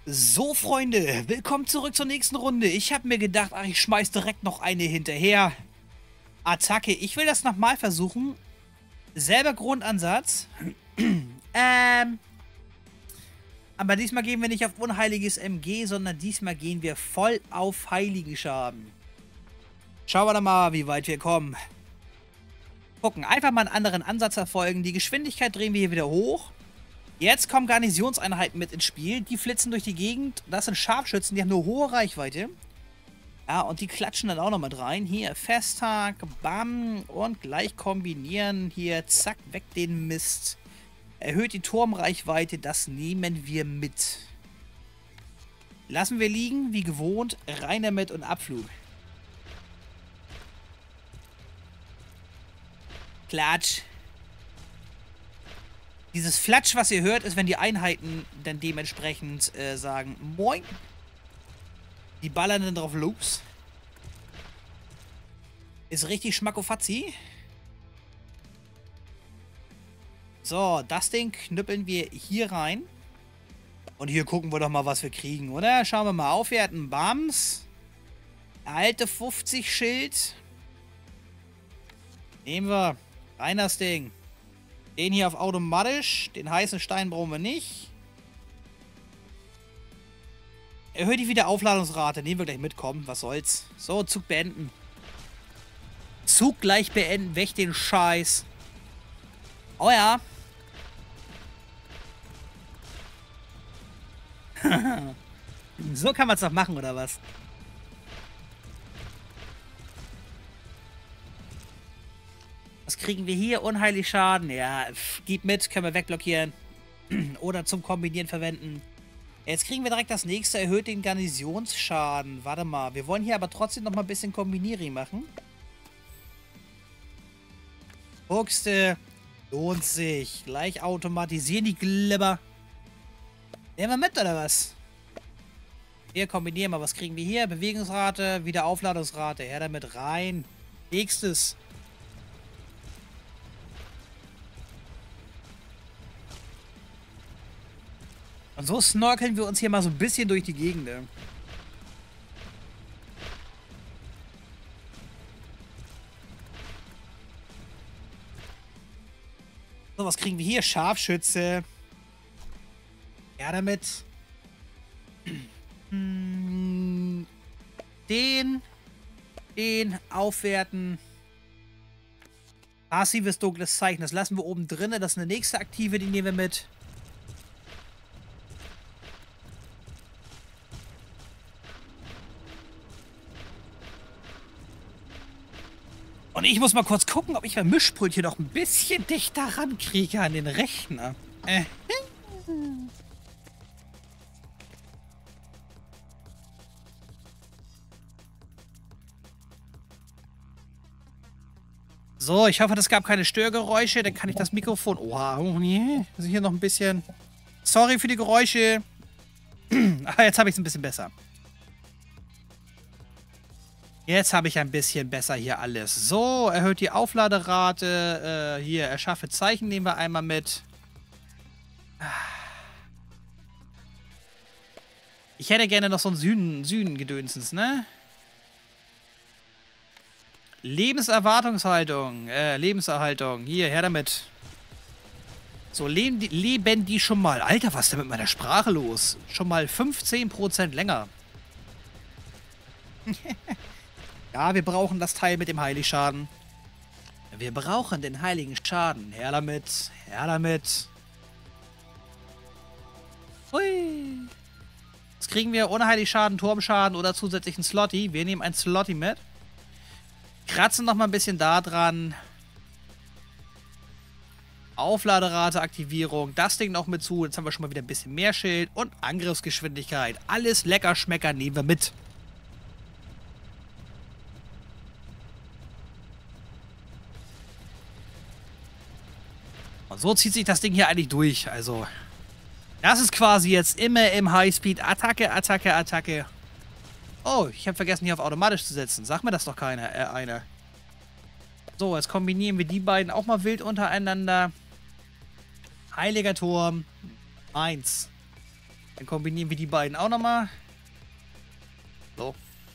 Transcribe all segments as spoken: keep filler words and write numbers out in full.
So, Freunde, willkommen zurück zur nächsten Runde. Ich habe mir gedacht, ach, ich schmeiß direkt noch eine hinterher. Attacke. Ich will das nochmal versuchen. Selber Grundansatz. ähm. Aber diesmal gehen wir nicht auf unheiliges M G, sondern diesmal gehen wir voll auf Heiligenschaden. Schauen wir doch mal, wie weit wir kommen. Gucken, einfach mal einen anderen Ansatz erfolgen. Die Geschwindigkeit drehen wir hier wieder hoch. Jetzt kommen Garnisonseinheiten mit ins Spiel. Die flitzen durch die Gegend. Das sind Scharfschützen, die haben eine hohe Reichweite. Ja, und die klatschen dann auch noch mit rein. Hier, Festtag, bam. Und gleich kombinieren. Hier, zack, weg den Mist. Erhöht die Turmreichweite. Das nehmen wir mit. Lassen wir liegen, wie gewohnt. Rein damit und Abflug. Klatsch. Dieses Flatsch, was ihr hört, ist, wenn die Einheiten dann dementsprechend äh, sagen, moin. Die ballern dann drauf los. Ist richtig schmackofazzi. So, das Ding knüppeln wir hier rein. Und hier gucken wir doch mal, was wir kriegen, oder? Schauen wir mal auf. Wir hatten Bams. Alte fünfzig Schild. Nehmen wir. Rein das Ding. Den hier auf automatisch. Den heißen Stein brauchen wir nicht. Erhöht die Wiederaufladungsrate. Nehmen wir gleich mitkommen. Was soll's. So, Zug beenden. Zug gleich beenden. Weg den Scheiß. Oh ja. So kann man es doch machen, oder was? Was kriegen wir hier? Unheilig Schaden. Ja, pff, gib mit. Können wir wegblockieren. Oder zum Kombinieren verwenden. Jetzt kriegen wir direkt das nächste. Erhöht den Garnisonsschaden. Warte mal. Wir wollen hier aber trotzdem noch mal ein bisschen Kombinieren machen. Huxte. Lohnt sich. Gleich automatisieren die Glibber. Nehmen wir mit, oder was? Wir kombinieren mal. Was kriegen wir hier? Bewegungsrate, Wiederaufladungsrate. Her damit rein. Nächstes. Und so snorkeln wir uns hier mal so ein bisschen durch die Gegend. Ne? So, was kriegen wir hier? Scharfschütze. Ja, damit. Den. Den aufwerten. Passives dunkles Zeichen. Das lassen wir oben drin. Das ist eine nächste aktive, die nehmen wir mit. Und ich muss mal kurz gucken, ob ich mein Mischpult hier noch ein bisschen dichter rankriege an den Rechner. Äh. So, ich hoffe, es gab keine Störgeräusche. Dann kann ich das Mikrofon... Oha, oh nee. Also hier noch ein bisschen... Sorry für die Geräusche. Aber jetzt habe ich es ein bisschen besser. Jetzt habe ich ein bisschen besser hier alles. So, erhöht die Aufladerate. Äh, hier, erschaffe Zeichen nehmen wir einmal mit. Ich hätte gerne noch so ein Süden, Süden-Gedönsens, ne? Lebenserwartungshaltung. Äh, Lebenserhaltung. Hier, her damit. So, leben die, leben die schon mal. Alter, was ist denn mit meiner Sprache los? Schon mal fünfzehn Prozent länger. Ja, wir brauchen das Teil mit dem Heiligschaden. Wir brauchen den heiligen Schaden. Her damit. Her damit. Hui. Jetzt kriegen wir ohne Heiligschaden, Turmschaden oder zusätzlichen Slotty. Wir nehmen ein Slotty mit. Kratzen noch mal ein bisschen da dran. Aufladerate, Aktivierung. Das Ding noch mit zu. Jetzt haben wir schon mal wieder ein bisschen mehr Schild. Und Angriffsgeschwindigkeit. Alles lecker Schmecker nehmen wir mit. Und so zieht sich das Ding hier eigentlich durch. Also, das ist quasi jetzt immer im Highspeed. Attacke, Attacke, Attacke. Oh, ich habe vergessen, hier auf automatisch zu setzen. Sag mir das doch keiner, äh, einer. So, jetzt kombinieren wir die beiden auch mal wild untereinander. Heiliger Turm. Eins. Dann kombinieren wir die beiden auch nochmal. So.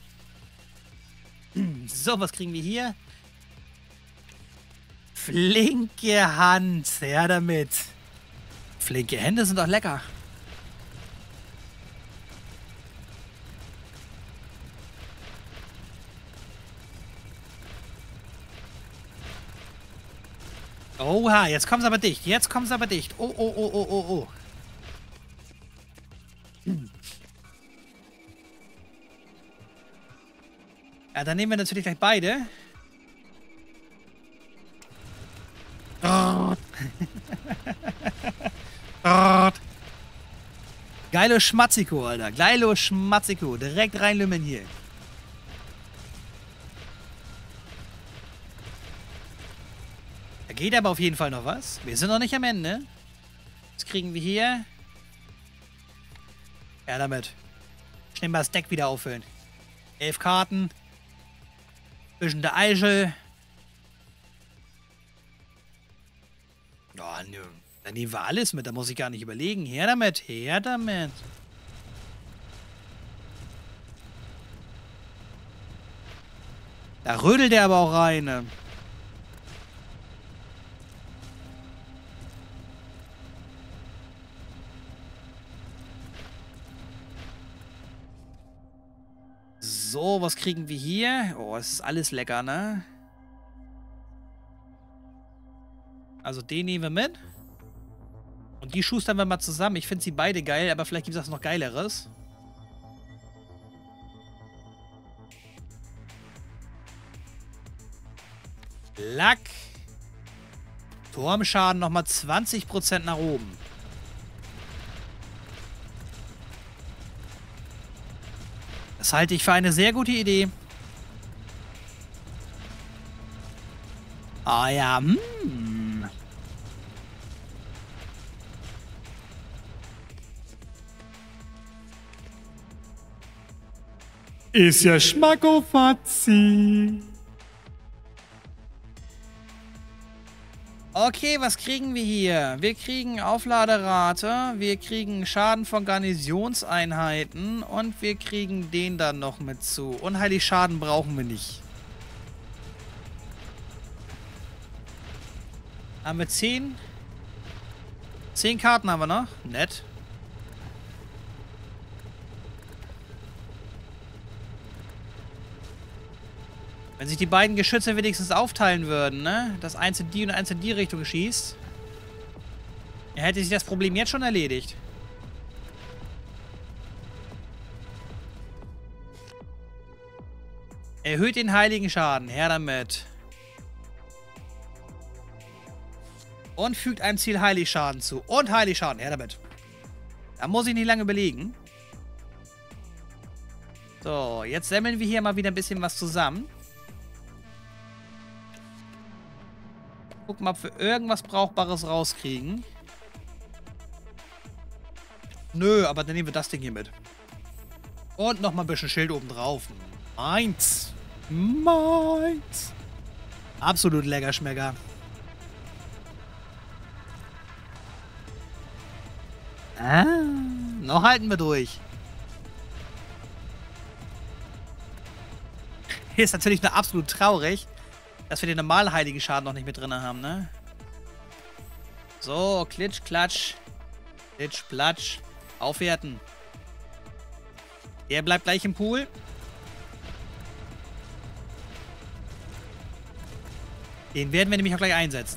So, was kriegen wir hier? Flinke Hand. Ja, damit. Flinke Hände sind doch lecker. Oha, jetzt kommen sie aber dicht. Jetzt kommen sie aber dicht. Oh, oh, oh, oh, oh, oh. Hm. Ja, dann nehmen wir natürlich gleich beide. Geilo Schmatziko, Alter. Geilo Schmatziko. Direkt reinlümmeln hier. Da geht aber auf jeden Fall noch was. Wir sind noch nicht am Ende. Was kriegen wir hier? Ja, damit. Schnell mal das Deck wieder auffüllen. Elf Karten. Bisschen der Eichel. Oh, nö. Dann nehmen wir alles mit. Da muss ich gar nicht überlegen. Her damit. Her damit. Da rödelt er aber auch rein. Ne? So, was kriegen wir hier? Oh, es ist alles lecker, ne? Also den nehmen wir mit. Und die schustern wir mal zusammen. Ich finde sie beide geil, aber vielleicht gibt es was noch Geileres. Lack. Turmschaden nochmal zwanzig Prozent nach oben. Das halte ich für eine sehr gute Idee. Ah ja, hm. Ist ja Schmackofatzi. Okay, was kriegen wir hier? Wir kriegen Aufladerate, wir kriegen Schaden von Garnisonseinheiten und wir kriegen den dann noch mit zu. Unheilig Schaden brauchen wir nicht. Haben wir zehn? zehn Karten haben wir noch. Nett. Wenn sich die beiden Geschütze wenigstens aufteilen würden, ne? Dass eins in die und eins in die Richtung schießt. Er hätte sich das Problem jetzt schon erledigt. Erhöht den heiligen Schaden. Her damit. Und fügt einem Ziel Heiligschaden zu. Und Heiligschaden. Her damit. Da muss ich nicht lange überlegen. So, jetzt sammeln wir hier mal wieder ein bisschen was zusammen. Gucken mal, ob wir irgendwas Brauchbares rauskriegen. Nö, aber dann nehmen wir das Ding hier mit. Und nochmal ein bisschen Schild oben drauf. Meins. Meins. Absolut lecker Schmecker. Ah, noch halten wir durch. Hier ist natürlich nur absolut traurig, dass wir den normalen heiligen Schaden noch nicht mit drin haben, ne? So, klitsch, klatsch. Klitsch, platsch. Aufwerten. Der bleibt gleich im Pool. Den werden wir nämlich auch gleich einsetzen.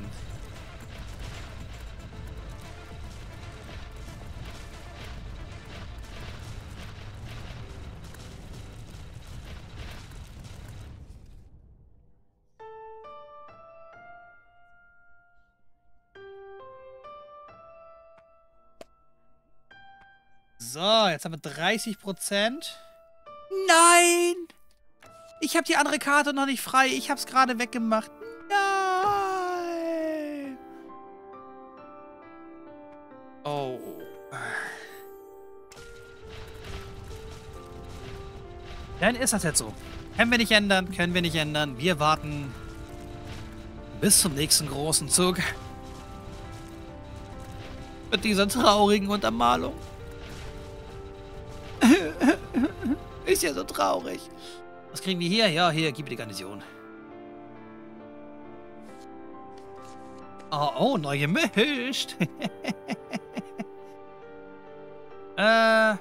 So, jetzt haben wir dreißig Prozent. Nein! Ich habe die andere Karte noch nicht frei. Ich habe es gerade weggemacht. Nein! Oh. Dann ist das jetzt so. Können wir nicht ändern, können wir nicht ändern. Wir warten bis zum nächsten großen Zug. Mit dieser traurigen Untermalung. Ist ja so traurig. Was kriegen wir hier? Ja, hier, gib mir die Garnison. Oh, oh, neu gemischt. äh...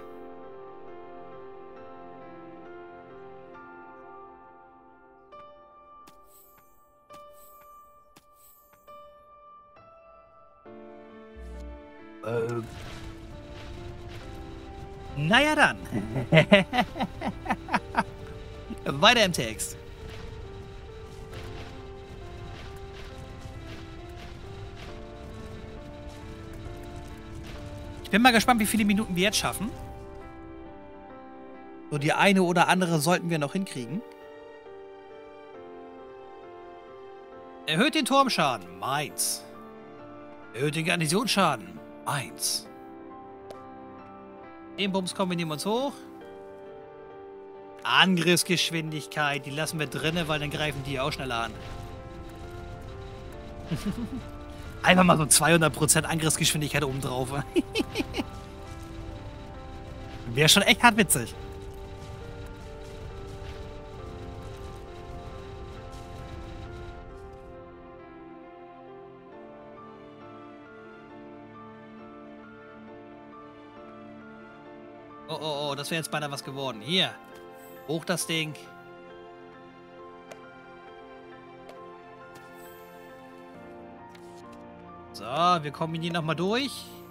Äh... Naja dann. Weiter im Text. Ich bin mal gespannt, wie viele Minuten wir jetzt schaffen. So die eine oder andere sollten wir noch hinkriegen. Erhöht den Turmschaden. Meins. Erhöht den Garnisonsschaden. Meins. Den Bums kombinieren wir uns hoch. Angriffsgeschwindigkeit, die lassen wir drinne, weil dann greifen die auch schneller an. Einfach mal so zweihundert Prozent Angriffsgeschwindigkeit oben drauf. Wäre schon echt hart witzig. Oh, oh, oh, das wäre jetzt beinahe was geworden. Hier. Hoch das Ding. So, wir kombinieren nochmal durch.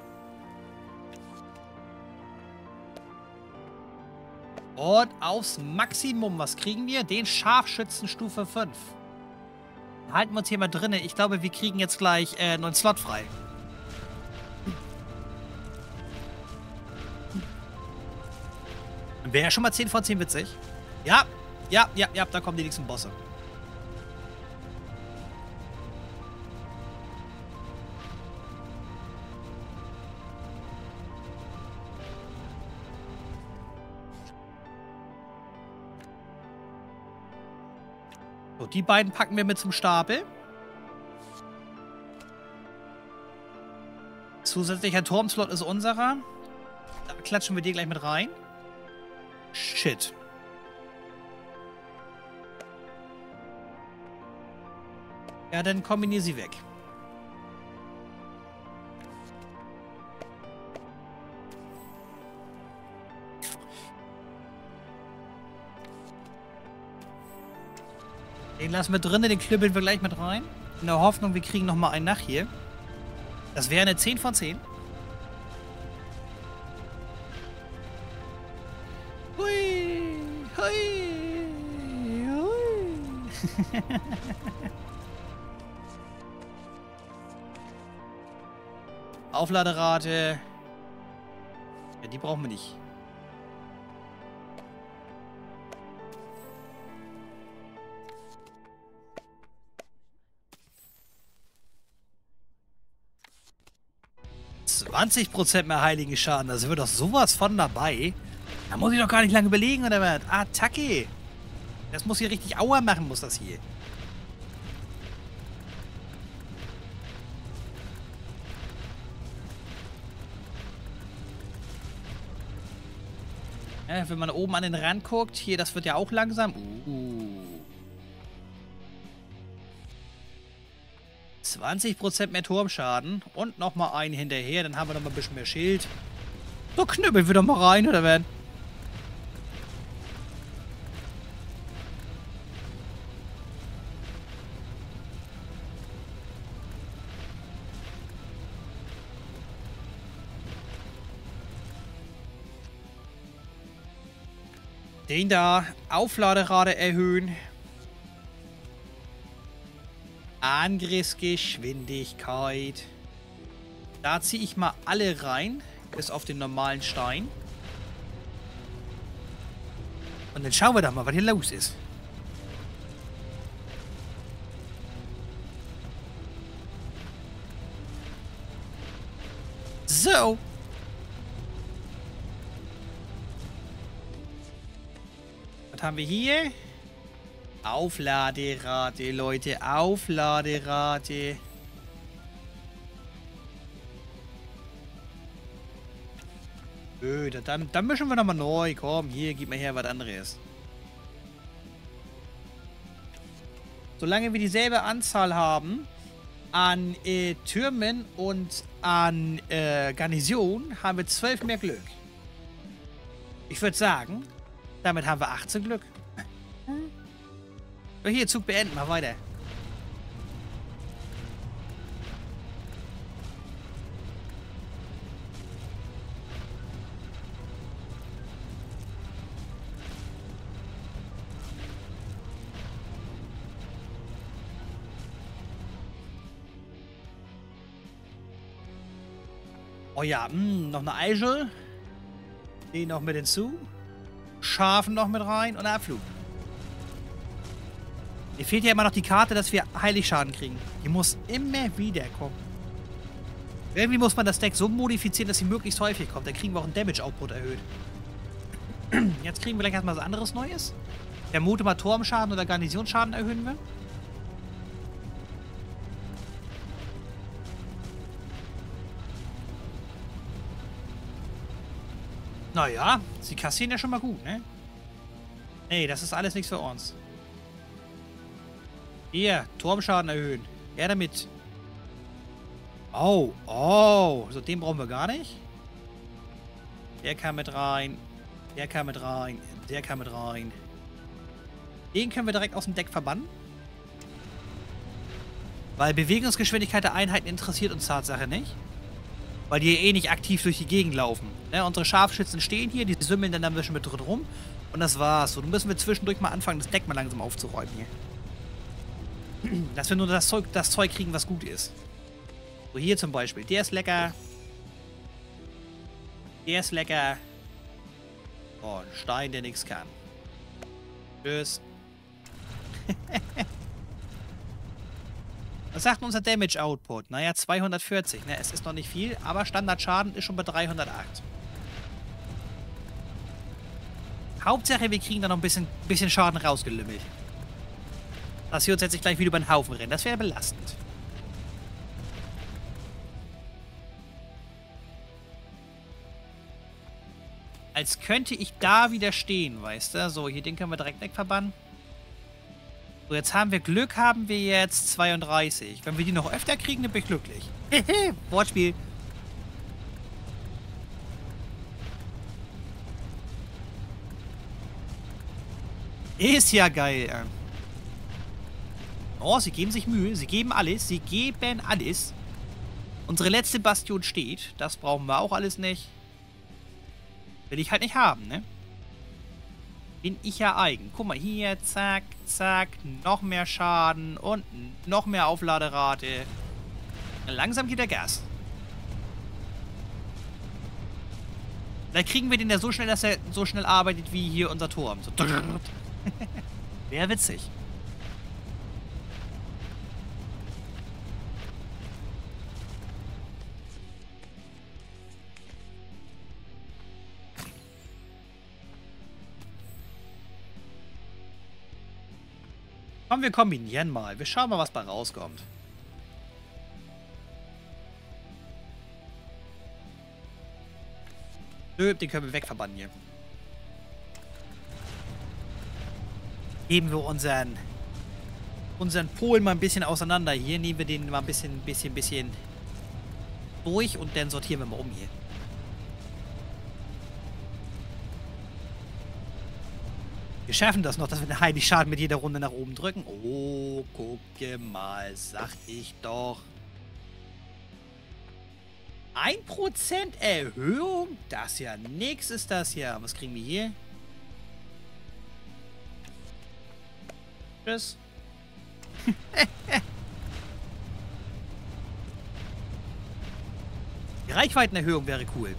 Und aufs Maximum. Was kriegen wir? Den Scharfschützen Stufe fünf. Halten wir uns hier mal drinne. Ich glaube, wir kriegen jetzt gleich äh, einen Slot frei. Wäre ja schon mal zehn von zehn witzig. Ja, ja, ja, ja, da kommen die nächsten Bosse. So, die beiden packen wir mit zum Stapel. Zusätzlicher Turmslot ist unserer. Da klatschen wir die gleich mit rein. Shit. Ja, dann kombiniere sie weg. Den lassen wir drinnen, den klüppeln wir gleich mit rein. In der Hoffnung, wir kriegen nochmal einen nach hier. Das wäre eine zehn von zehn. Hui, hui, hui. Aufladerate. Ja, die brauchen wir nicht. zwanzig Prozent mehr heiligen Schaden, da sind wir doch sowas von dabei. Da muss ich doch gar nicht lange überlegen, oder was? Attacke! Das muss hier richtig Aua machen, muss das hier. Ja, wenn man oben an den Rand guckt, hier, das wird ja auch langsam. Uh. zwanzig Prozent mehr Turmschaden und nochmal einen hinterher, dann haben wir nochmal ein bisschen mehr Schild. So, knüppeln wir doch mal rein, oder was? Den da, Aufladerate erhöhen. Angriffsgeschwindigkeit. Da ziehe ich mal alle rein, bis auf den normalen Stein. Und dann schauen wir doch mal, was hier los ist. So. Was haben wir hier? Aufladerate, Leute. Aufladerate. Nö, dann, dann mischen wir nochmal neu. Komm, hier, gib mir her was anderes. Solange wir dieselbe Anzahl haben an äh, Türmen und an äh, Garnison, haben wir zwölf mehr Glück. Ich würde sagen, damit haben wir achtzehn Glück. So, hier, Zug beenden, mal weiter. Oh ja, mh, noch eine Eichel. Den noch mit hinzu. Schafen noch mit rein und Abflug. Mir fehlt ja immer noch die Karte, dass wir Heiligschaden kriegen. Die muss immer wieder kommen. Irgendwie muss man das Deck so modifizieren, dass sie möglichst häufig kommt. Dann kriegen wir auch einen Damage-Output erhöht. Jetzt kriegen wir gleich erstmal was anderes Neues. Vermute mal Turmschaden oder Garnisonsschaden erhöhen wir. Naja, sie kassieren ja schon mal gut, ne? Ey, das ist alles nichts für uns. Hier, Turmschaden erhöhen. Ja, damit. Oh, oh. So, den brauchen wir gar nicht. Der kann mit rein. Der kann mit rein. Der kann mit rein. Den können wir direkt aus dem Deck verbannen. Weil Bewegungsgeschwindigkeit der Einheiten interessiert uns Tatsache nicht. Weil die eh nicht aktiv durch die Gegend laufen. Ja, unsere Scharfschützen stehen hier, die sümmeln dann ein bisschen mit drin rum. Und das war's. So, dann müssen wir zwischendurch mal anfangen, das Deck mal langsam aufzuräumen hier. Dass wir nur das Zeug, das Zeug kriegen, was gut ist. So, hier zum Beispiel. Der ist lecker. Der ist lecker. Oh, ein Stein, der nichts kann. Tschüss. Was sagt unser Damage Output? Naja, zweihundertvierzig. Ne? Es ist noch nicht viel, aber Standardschaden ist schon bei dreihundertacht. Hauptsache, wir kriegen da noch ein bisschen, bisschen Schaden rausgelümmelt. Dass wir uns jetzt gleich wieder über den Haufen rennen. Das wäre belastend. Als könnte ich da wieder stehen, weißt du? So, hier den können wir direkt wegverbannen. So, jetzt haben wir Glück, haben wir jetzt zweiunddreißig. Wenn wir die noch öfter kriegen, dann bin ich glücklich. Wortspiel. Ist ja geil. Oh, sie geben sich Mühe. Sie geben alles. Sie geben alles. Unsere letzte Bastion steht. Das brauchen wir auch alles nicht. Will ich halt nicht haben, ne? Bin ich ja eigen. Guck mal, hier, zack, zack, noch mehr Schaden und noch mehr Aufladerate. Langsam geht der Gas. Vielleicht kriegen wir den ja so schnell, dass er so schnell arbeitet wie hier unser Turm. So. Wäre witzig. Komm, wir kombinieren mal. Wir schauen mal, was bei rauskommt. Nö, den können wir wegverbannen hier. Heben wir unseren unseren Polen mal ein bisschen auseinander. Hier nehmen wir den mal ein bisschen, bisschen, bisschen durch und dann sortieren wir mal um hier. Wir schaffen das noch, dass wir den Heiligschaden mit jeder Runde nach oben drücken. Oh, gucke mal, sag ich doch. ein Prozent Erhöhung? Das ist ja nix, ist das hier. Was kriegen wir hier? Tschüss. Die Reichweitenerhöhung wäre cool.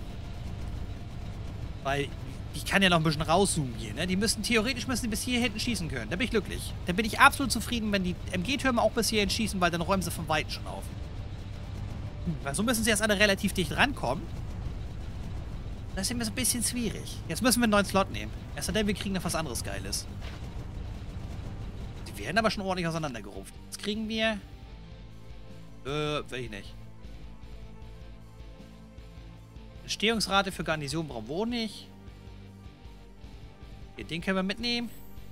Weil ich kann ja noch ein bisschen rauszoomen hier, ne? Die müssen, theoretisch müssen die bis hier hinten schießen können. Da bin ich glücklich. Da bin ich absolut zufrieden, wenn die M G-Türme auch bis hierhin schießen, weil dann räumen sie von Weitem schon auf. Hm, weil so müssen sie jetzt alle relativ dicht rankommen. Das ist immer so ein bisschen schwierig. Jetzt müssen wir einen neuen Slot nehmen. Erst dann, wir kriegen noch was anderes Geiles. Die werden aber schon ordentlich auseinandergerufen. Jetzt kriegen wir... Äh, will ich nicht. Entstehungsrate für Garnison brauchen wir nicht. Hier, den können wir mitnehmen.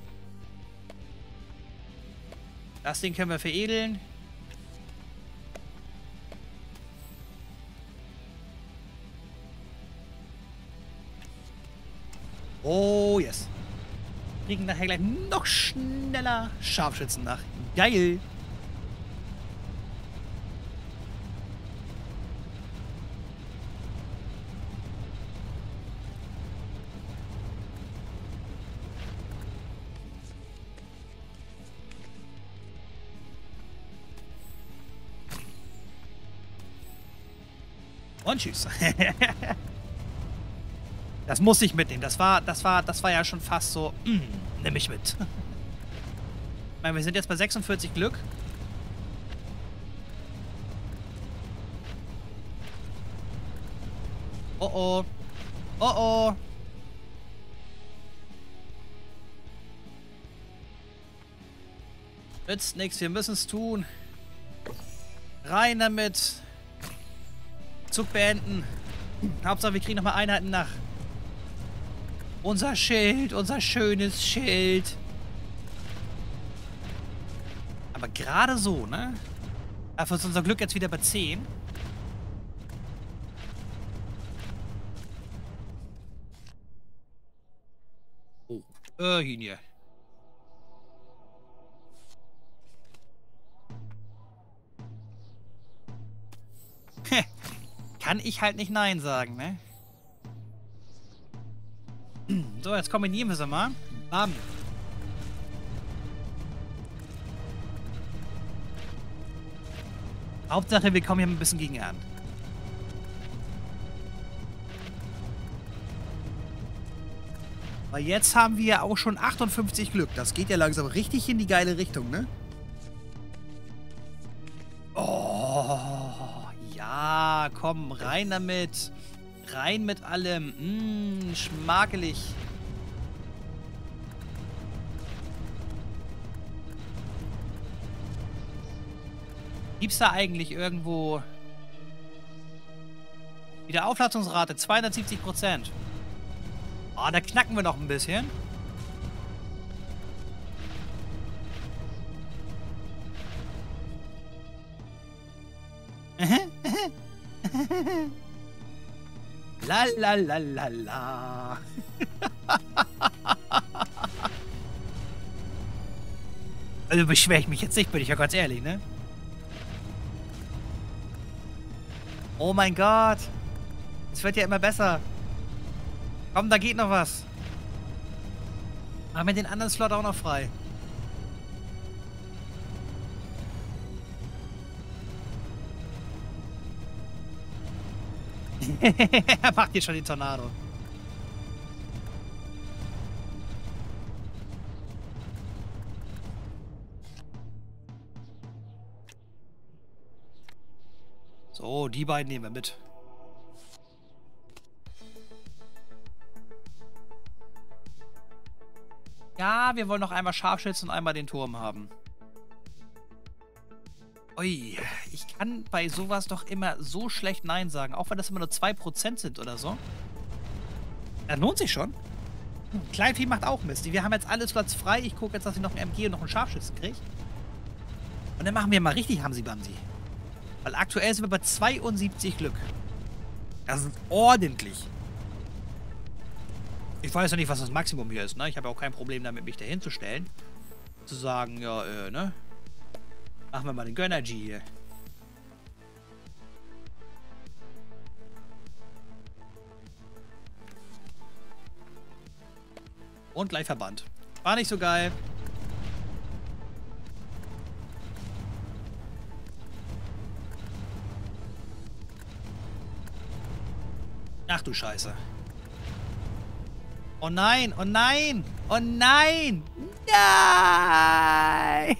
Das Ding können wir veredeln. Oh, yes. Kriegen nachher gleich noch schneller Scharfschützen nach. Geil. Und tschüss. Das muss ich mitnehmen. Das war, das war, das war ja schon fast so, mm, nimm ich mit. Ich meine, wir sind jetzt bei sechsundvierzig Glück. Oh oh. Oh oh. Nützt nichts, wir müssen es tun. Rein damit. Zug beenden. Hauptsache, wir kriegen nochmal Einheiten nach. Unser Schild, unser schönes Schild. Aber gerade so, ne? Dafür ist unser Glück jetzt wieder bei zehn. Oh, äh, hier. Kann ich halt nicht Nein sagen, ne? So, jetzt kombinieren wir sie mal. Bam. Hauptsache, wir kommen hier ein bisschen gegen an. Weil jetzt haben wir ja auch schon achtundfünfzig Glück. Das geht ja langsam richtig in die geile Richtung, ne? Oh, ja, komm, rein damit. Rein mit allem. Mmm, schmakelig. Gibt's da eigentlich irgendwo... Wieder Aufladungsrate, zweihundertsiebzig Prozent. Oh, da knacken wir noch ein bisschen. La la la la la. Also beschwere ich mich jetzt nicht, bin ich ja ganz ehrlich, ne? Oh mein Gott. Es wird ja immer besser. Komm, da geht noch was. Machen wir den anderen Slot auch noch frei. Er macht hier schon die Tornado. So, die beiden nehmen wir mit. Ja, wir wollen noch einmal Scharfschützen und einmal den Turm haben. Ui, ich kann bei sowas doch immer so schlecht Nein sagen. Auch wenn das immer nur zwei Prozent sind oder so. Das lohnt sich schon. Kleinvieh macht auch Mist. Wir haben jetzt alles Platz frei. Ich gucke jetzt, dass ich noch einen M G und noch einen Scharfschützen kriege. Und dann machen wir mal richtig Hamsi-Bamsi. Weil aktuell sind wir bei zweiundsiebzig Glück. Das ist ordentlich. Ich weiß ja nicht, was das Maximum hier ist, ne? Ich habe ja auch kein Problem damit, mich dahin zu stellen. Zu sagen, ja, äh, ne? Machen wir mal den Gönnergy hier. Und gleich verbannt. War nicht so geil. Ach du Scheiße. Oh nein, oh nein, oh nein, nein.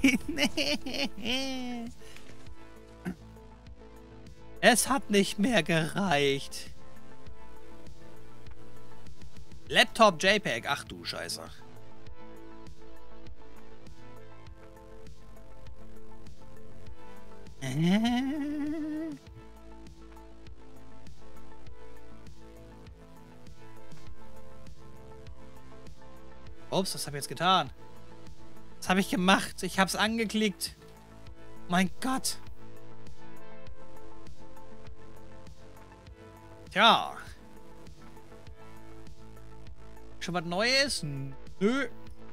Es hat nicht mehr gereicht. Laptop JPEG, ach du Scheiße. Ups, was habe ich jetzt getan? Was habe ich gemacht? Ich habe es angeklickt. Mein Gott. Tja. Schon was Neues? Nö.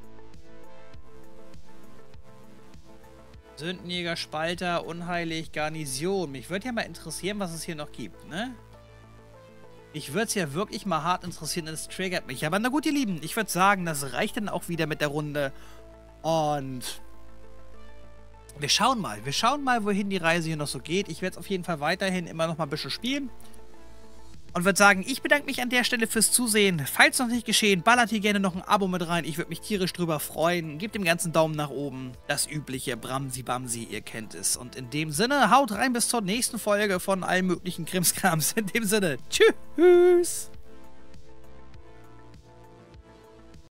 Sündenjäger, Spalter, unheilig, Garnison. Mich würde ja mal interessieren, was es hier noch gibt, ne? Mich würde es ja wirklich mal hart interessieren, es triggert mich. Aber na gut, ihr Lieben, ich würde sagen, das reicht dann auch wieder mit der Runde. Und wir schauen mal. Wir schauen mal, wohin die Reise hier noch so geht. Ich werde es auf jeden Fall weiterhin immer noch mal ein bisschen spielen. Und würde sagen, ich bedanke mich an der Stelle fürs Zusehen. Falls noch nicht geschehen, ballert hier gerne noch ein Abo mit rein. Ich würde mich tierisch drüber freuen. Gebt dem ganzen Daumen nach oben. Das übliche Bramsi Bamsi, ihr kennt es. Und in dem Sinne, haut rein bis zur nächsten Folge von allen möglichen Krimskrams. In dem Sinne, tschüss.